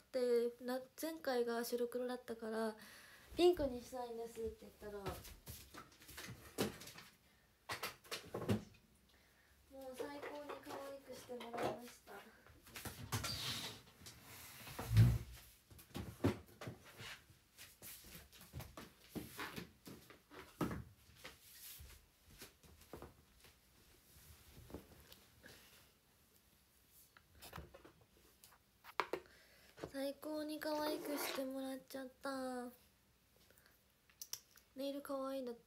って前回が白黒だったからピンクにしたいんですって言ったら、もう最高に可愛くしてもらいました。最高に可愛くしてもらっちゃった。ネイル可愛いんだって。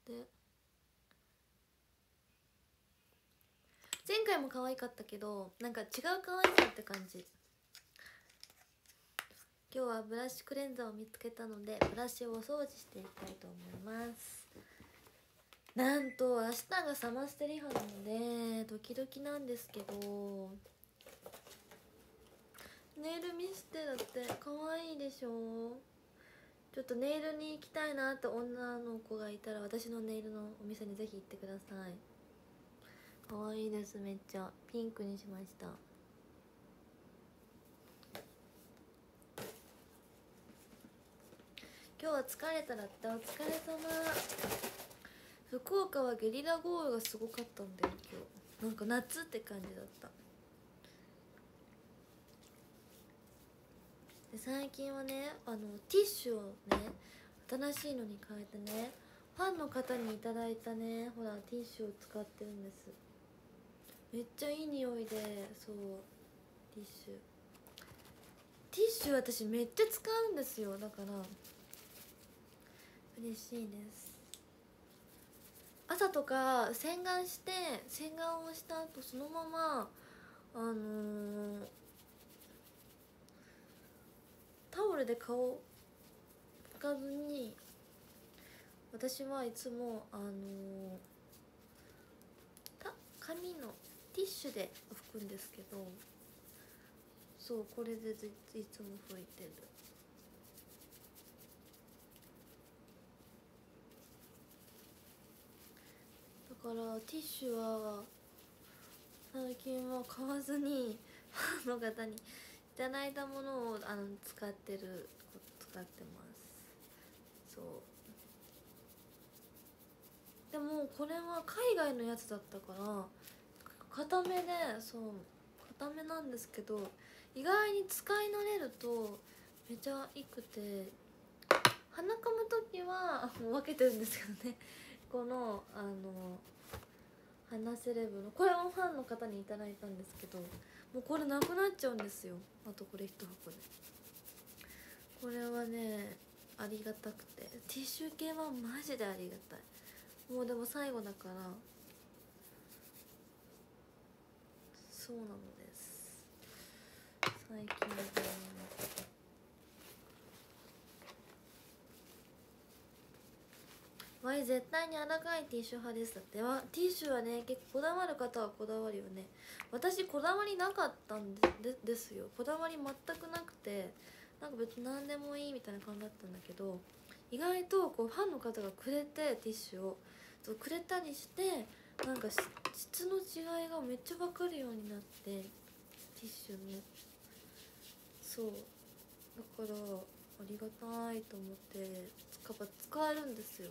前回も可愛かったけどなんか違う可愛さって感じ。今日はブラシクレンザーを見つけたのでブラシをお掃除していきたいと思います。なんと明日がサマステリハなのでドキドキなんですけど、ネイル見せて。だって可愛いでしょ。ちょっとネイルに行きたいなって女の子がいたら私のネイルのお店にぜひ行ってください。可愛いです。めっちゃピンクにしました。今日は疲れたらってお疲れ様。福岡はゲリラ豪雨がすごかったんだよ今日。なんか夏って感じだった。で最近はねティッシュをね新しいのに変えてね、ファンの方にいただいたねほらティッシュを使ってるんです。めっちゃいい匂いで、そうティッシュ私めっちゃ使うんですよ。だから嬉しいです。朝とか洗顔して洗顔をした後そのままタオルで顔拭かずに私はいつも紙のティッシュで拭くんですけど、そうこれでいつも拭いてる。だからティッシュは最近は買わずにファンの方にいただいたものを使ってます。そうでもこれは海外のやつだったから固めで、そう固めなんですけど意外に使い慣れるとめちゃいいくて、鼻かむ時はもう分けてるんですけどねこの鼻セレブのこれをファンの方にいただいたんですけど、もうこれなくなっちゃうんですよ。あとこれ1箱で。これはねありがたくて、ティッシュ系はマジでありがたい。もうでも最後だからそうなのです。最近はわい絶対にあらかいティッシュ派です。だってティッシュはね結構こだわる方はこだわるよね。私こだわりなかったんですよ。こだわり全くなくて、なんか別に何でもいいみたいな感じだったんだけど、意外とこうファンの方がくれてティッシュをそうくれたりして、なんか質の違いがめっちゃ分かるようになって、ティッシュのそうだからありがたいと思って使えるんですよ。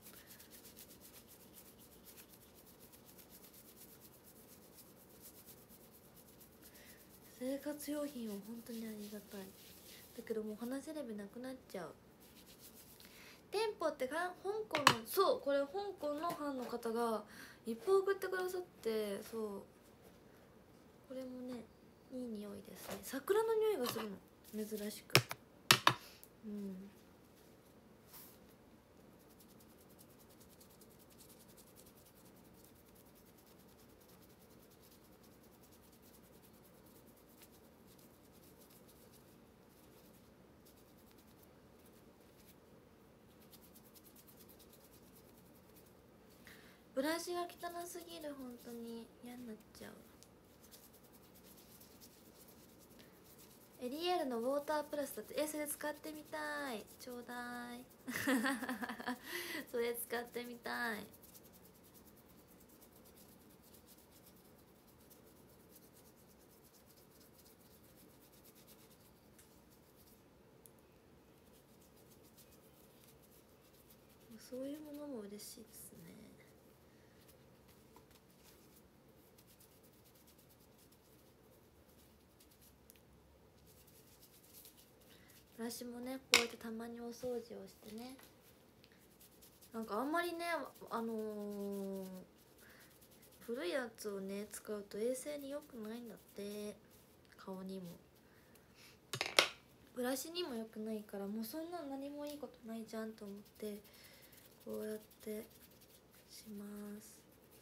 生活用品は本当にありがたい。だけどもう鼻セレブなくなっちゃう。店舗って香港の、そうこれ香港のファンの方がいっぱい送ってくださって、そうこれもねいい匂いですね。桜の匂いがするの珍しく。ブラシが汚すぎる。本当に嫌になっちゃう。エリエールのウォータープラスだって。それ使ってみたい。ちょうだいそれ使ってみたい。 そういうものも嬉しいですね。ブラシもね、こうやってたまにお掃除をしてね、なんかあんまりね、古いやつをね使うと衛生に良くないんだって。顔にもブラシにも良くないから、もうそんな何もいいことないじゃんと思って、こうやってします。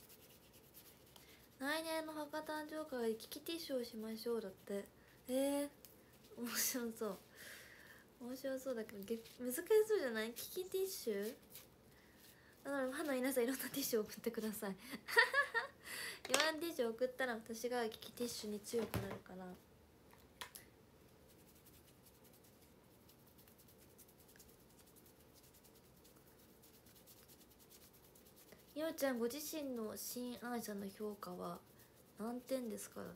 来年の博誕生会でキキティッシュをしましょうだって。面白そう。面白そうだけど難しそうじゃない？キキティッシュだから、ファンの皆さんいろんなティッシュを送ってください。いろんなティッシュを送ったら私がキキティッシュに強くなるから。みおちゃん、ご自身の新アーシャの評価は何点ですか？だって。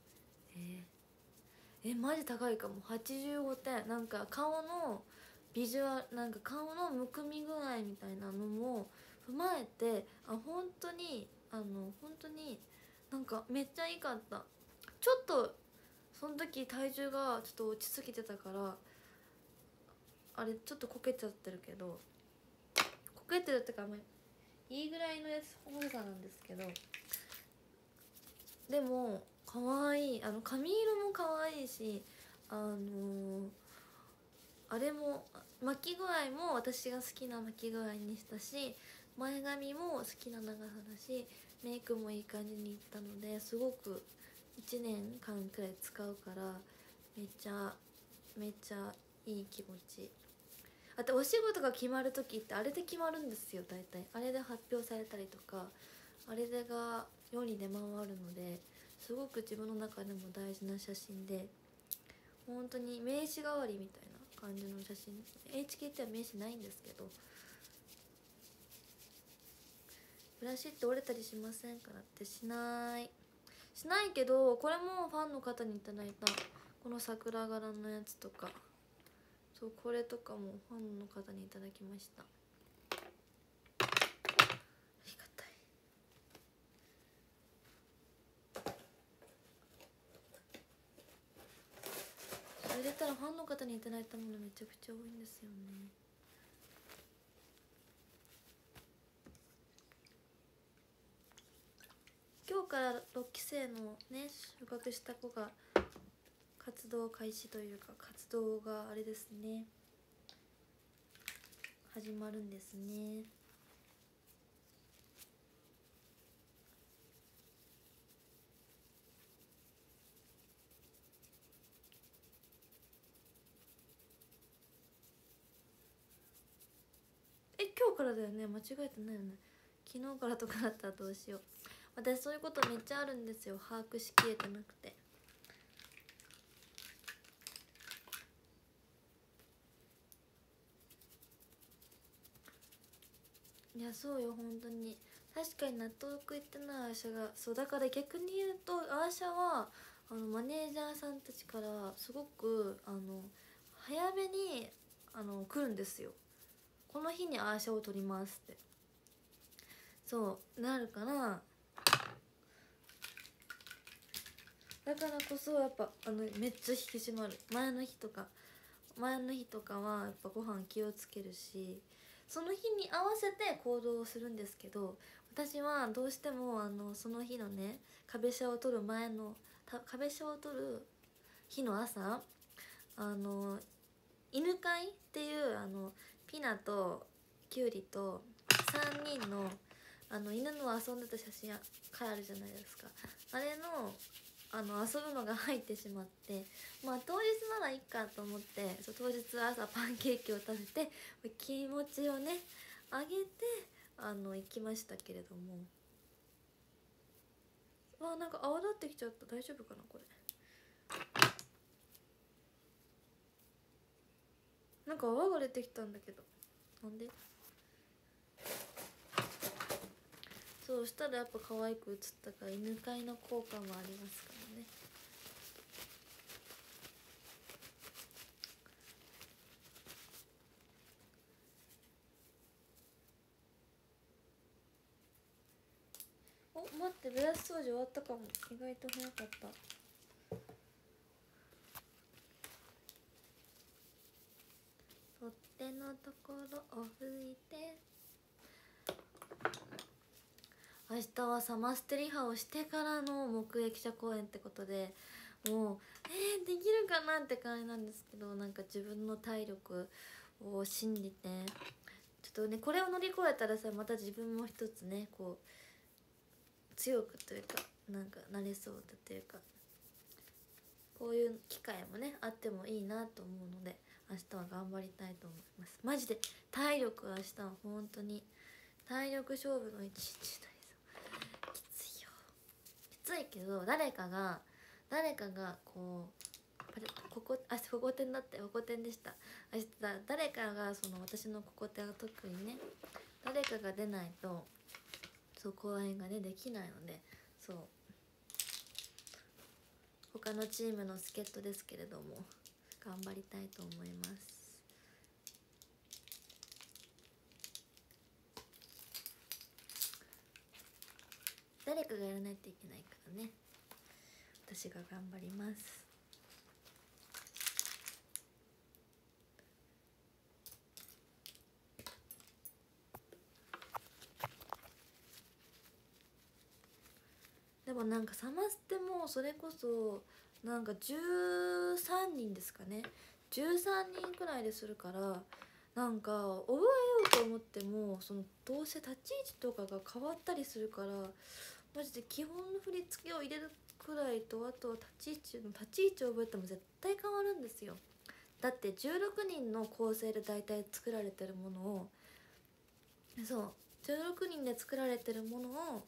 マジ高いかも。85点。なんか顔のビジュアル、なんか顔のむくみ具合みたいなのも踏まえて、本当に本当になんかめっちゃいいかった。ちょっとその時体重がちょっと落ちすぎてたから、あれちょっとこけちゃってるけど、こけてるってか、いいぐらいのやつ重さなんですけど、でも可愛い。髪色も可愛いし、あれも巻き具合も私が好きな巻き具合にしたし、前髪も好きな長さだし、メイクもいい感じにいったので、すごく1年間くらい使うから、めっちゃいい気持ち。あとお仕事が決まる時ってあれで決まるんですよ大体。あれで発表されたりとか、あれでが世に出回るので、すごく自分の中でも大事な写真で、本当に名刺代わりみたいな感じの写真ですね。 HKT は名刺ないんですけど。ブラシって折れたりしませんか？だってしないけど、これもファンの方にいただいたこの桜柄のやつとか、そう、これとかもファンの方にいただきました。ありがたい。それでたらファンの方にいただいたものめちゃくちゃ多いんですよね。今日から6期生のね収穫した子が活動開始というか、活動があれですね、始まるんですね。今日からだよね。間違えてないよね。昨日からとかだったらどうしよう。私そういうことめっちゃあるんですよ。把握しきれてなくて。いや、そうよ、本当に。確かに納得いってないアーシャが、そうだから、逆に言うとアーシャはマネージャーさんたちからすごく早めに来るんですよ。この日にアーシャを取りますって。そうなるから、だからこそやっぱめっちゃ引き締まる。前の日とかはやっぱご飯気をつけるし、その日に合わせて行動をするんですけど、私はどうしてもその日のね、壁シャを取る壁シャを取る日の朝、犬飼いっていうピナとキュウリと3人の犬の遊んでた写真あるじゃないですか。あれの遊ぶのが入ってしまって、まあ当日ならいいかと思って、当日朝パンケーキを食べて気持ちをね上げて行きましたけれども、なんか泡立ってきちゃった。大丈夫かなこれ。なんか泡が出てきたんだけど、なんで？そうしたらやっぱ可愛く映ったから、犬飼いの効果もありますからね。 お、待って、ブラシ掃除終わったかも。意外と早かった。取っ手のところを拭いて。明日はサマステリハをしてからの目撃者公演ってことで、もうできるかなって感じなんですけど、なんか自分の体力を信じてちょっとね、これを乗り越えたらさ、また自分も一つね、こう強くというか、なんかなれそうだというか、こういう機会もねあってもいいなと思うので、明日は頑張りたいと思います。マジで体力、明日は本当に体力勝負の一日だ。きついよ。きついけど、誰かがこう、ここ点だって、ここ点でした。明日誰かが、その私のここ点が特にね、誰かが出ないとそう公演がねできないので、そう他のチームの助っ人ですけれども頑張りたいと思います。誰かがやらないといけないからね、私が頑張ります。でもなんかサマステもそれこそなんか13人ですかね、13人くらいでするから、なんか覚えようと思っても、そのどうせ立ち位置とかが変わったりするから、マジで基本の振り付けを入れるくらいと、あとは立ち位置を覚えても絶対変わるんですよ。だって16人の構成で大体作られてるものを、そう16人で作られてるものを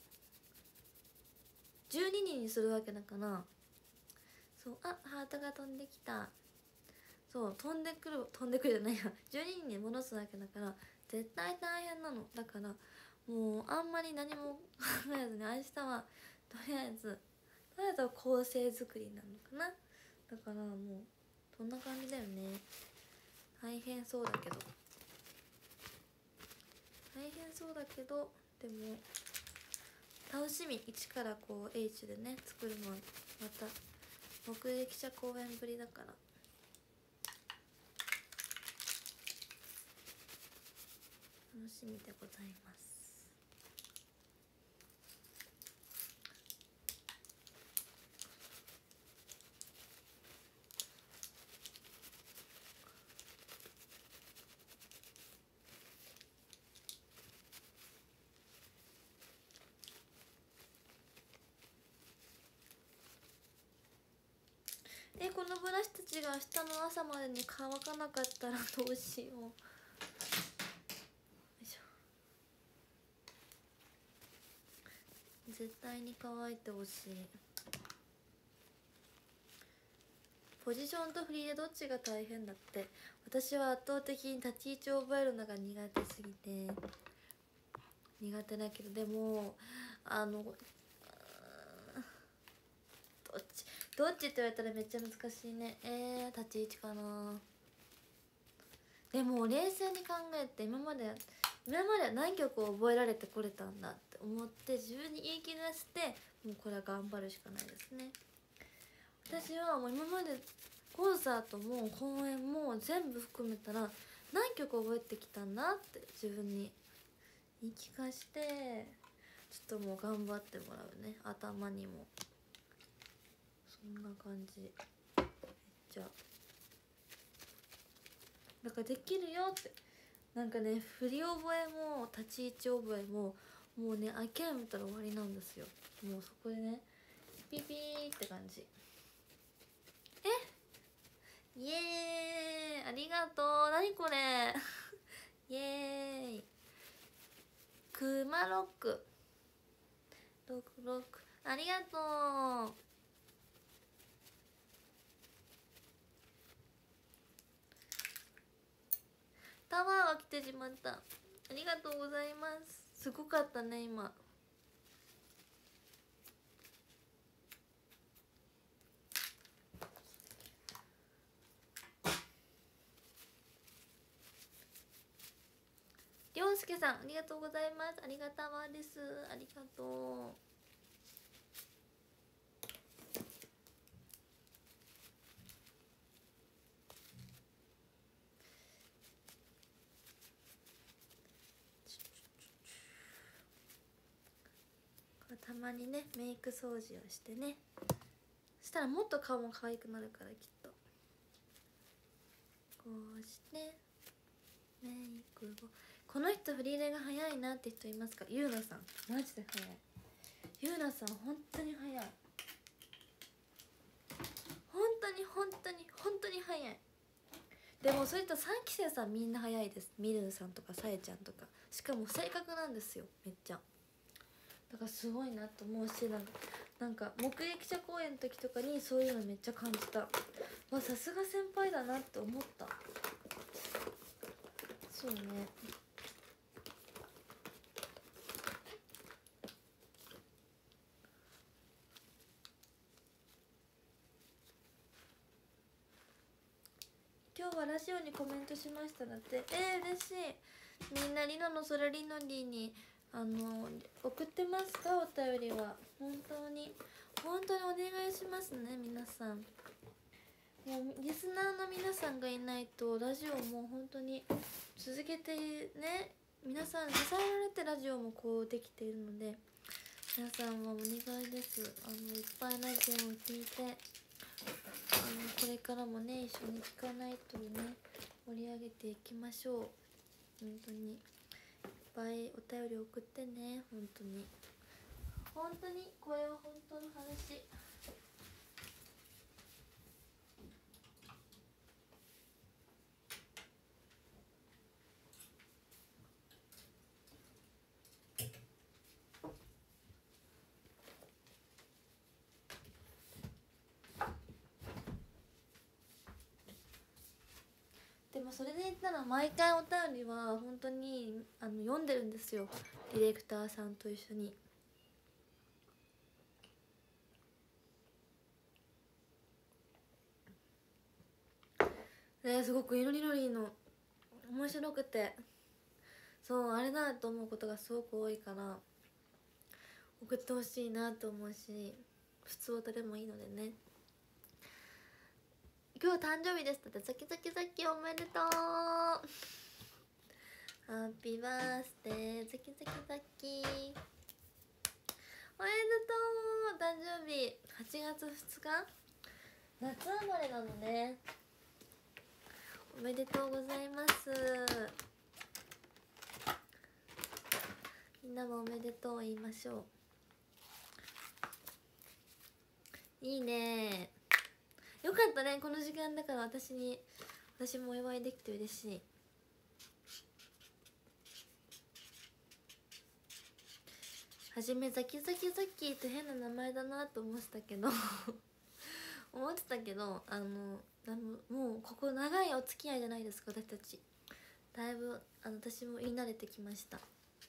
12人にするわけだから、そう、あ、ハートが飛んできた。そう、飛んでくるじゃないや、12人に戻すわけだから絶対大変なの。だからもうあんまり何も考えずに、明日はとりあえずは構成作りなのかな。だからもうそんな感じだよね。大変そうだけど、でも楽しみ。一からこう H でね作るのはまた目撃者公演ぶりだから、楽しみでございます。このブラシたちが明日の朝までに乾かなかったらどうしよう。よいしょ。絶対に乾いてほしい。ポジションと振りでどっちが大変だって。私は圧倒的に立ち位置を覚えるのが苦手すぎて、苦手だけど、でもどっちって言われたらめっちゃ難しいね。立ち位置かな。でも冷静に考えて、今までは何曲を覚えられてこれたんだって思って自分に言い聞かせて、もうこれは頑張るしかないですね。私はもう今までコンサートも公演も全部含めたら何曲覚えてきたんだって自分に言い聞かして、ちょっともう頑張ってもらうね。頭にもそんな感じ。めっちゃだからできるよって。なんかね、振り覚えも立ち位置覚えももうね諦めたら終わりなんですよ。もうそこでねピピーって感じ。イエーイ、ありがとう。何これイエーイ。クマロックロックありがとう。タワーが来てしまった。ありがとうございます。すごかったね今。りょうすけさんありがとうございます。ありがたわです。ありがとう。 たまにねメイク掃除をしてね、そしたらもっと顔も可愛くなるから、きっとこうしてメイクを。この人振り入れが早いなって人いますか？ゆうなさんマジで早い。ゆうなさん本当に早い、本当に本当に本当に早い。でもそれと3期生さんみんな早いです。みるんさんとかさえちゃんとか、しかも正確なんですよめっちゃ。だからすごいなと思うし、なんか目撃者公演の時とかにそういうのめっちゃ感じた。わ、さすが先輩だなって思った。そうね。今日はラジオにコメントしましただって。嬉しい。みんなリノのそれリノリーに送ってますか？お便りは本当に本当にお願いしますね皆さん。もうリスナーの皆さんがいないとラジオも本当に続けてね、皆さん支えられてラジオもこうできているので、皆さんはお願いです。いっぱいラジオを聞いて、これからもね一緒に聞かないとね盛り上げていきましょう。本当にいっぱいお便り送ってね。本当に本当にこれは本当の話。でもそれで言ったら毎回お便りは本当に読んでるんですよ、ディレクターさんと一緒に。すごくいろりろりの面白くて、そうあれだと思うことがすごく多いから送ってほしいなと思うし、普通歌でもいいのでね。今日誕生日ですってザキザキザキおめでとう。ハッピーバースデーザキザキザキおめでとう。誕生日8月2日夏生まれなのね。おめでとうございます。みんなもおめでとう言いましょう。いいね、よかったね。この時間だから私もお祝いできて嬉しい。はじめザキザキザキって変な名前だなと思ってたけどもうここ長いお付き合いじゃないですか私たち。だいぶ私も言い慣れてきました。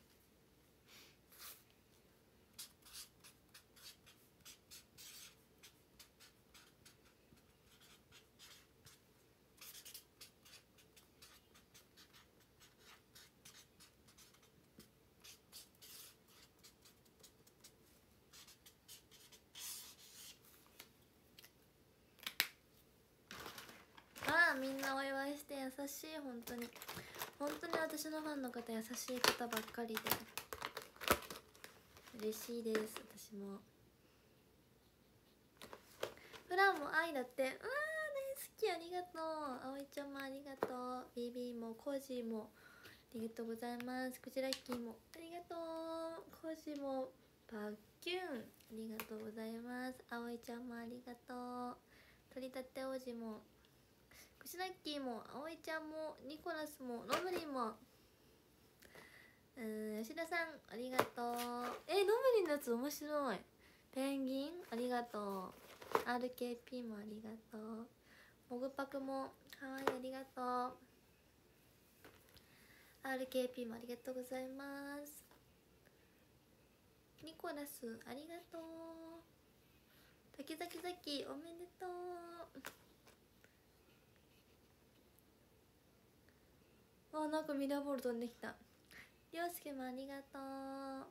みんなお祝いして優しい。本当に私のファンの方優しい方ばっかりで嬉しいです。私もフランも愛だって。大好き、ありがとう。あおいちゃんもありがとう。BB もコージーもありがとうございます。クジラッキーもありがとう。コージーもパッキュンありがとうございます。あおいちゃんもありがとう。取り立て王子もクジラッキーもあおいちゃんもニコラスもノブリンも吉田さんありがとう。ノブリンのやつ面白い。ペンギンありがとう。 RKP もありがとう。モグパクもはいありがとう。 RKP もありがとうございます。ニコラスありがとう。ザキザキザキおめでとう。なんかミラーボール飛んできた。りょうすけもありがとう。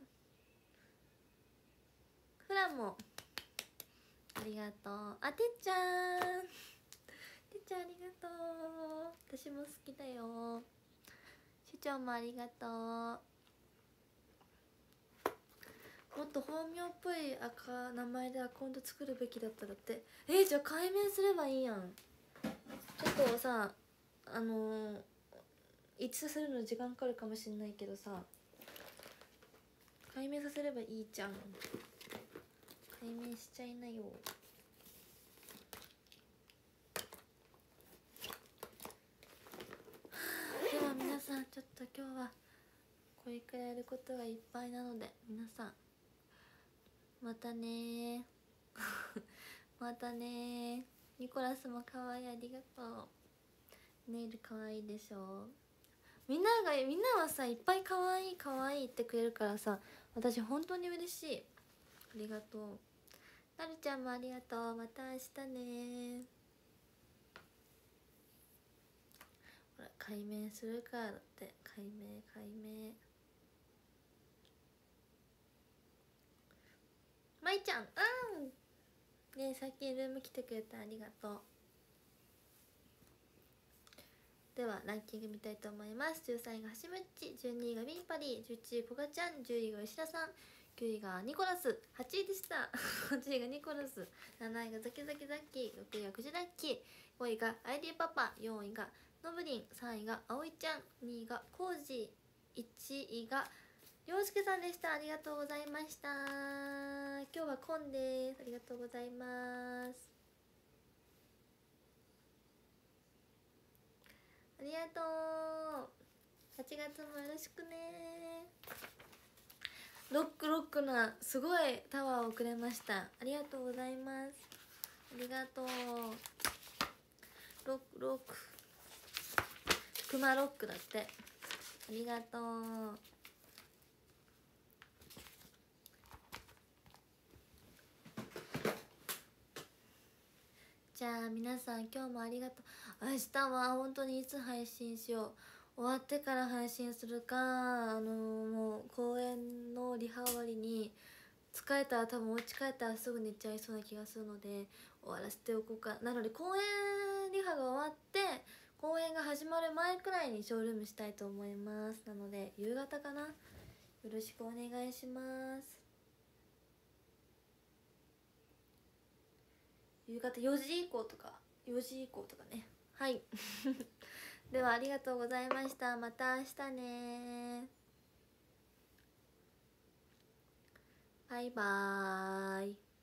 フランもありがとう。てっちゃんありがとう。私も好きだよ。首長もありがとう。 もっと本名っぽい名前でアカウント作るべきだったらって。じゃあ改名すればいいやん。ちょっとさ一致するの時間かかるかもしんないけどさ、改名させればいいじゃん。改名しちゃいなよ。では皆さん、ちょっと今日はこれくらいやることがいっぱいなので、皆さんまたねまたね。ニコラスも可愛い、ありがとう。ネイル可愛いでしょ。みんなはさ、いっぱい可愛い可愛いってくれるからさ、私本当に嬉しい。ありがとう。なるちゃんもありがとう。また明日ね。ほら、改名するからだって。改名まいちゃん、ねえ、さっきルーム来てくれてありがとう。ではランキング見たいと思います。13位がはしむっち、12位がビンパリー、11位こがちゃん、10位が吉田さん、9位がニコラス、8位でした8位がニコラス、7位がザキザキザッキー、6位がクジラッキー、5位がアイディパパ、4位がのぶりん、3位があおいちゃん、2位がコージー、1位がりょうすけさんでした。ありがとうございました。今日はコンです。ありがとうございます。ありがとう。8月もよろしくね。ロックなすごいタワーをくれました。ありがとうございます。ありがとう。ロッククマロックだって。ありがとう。じゃあ皆さん、今日もありがとう。明日は本当にいつ配信しよう。終わってから配信するか、もう公演のリハ終わりに疲れたら、多分お家帰ったらすぐ寝ちゃいそうな気がするので終わらせておこうかな。ので公演リハが終わって公演が始まる前くらいにショールームしたいと思います。なので夕方かな。よろしくお願いします。夕方4時以降とかね。はいではありがとうございました。また明日ね。バイバーイ。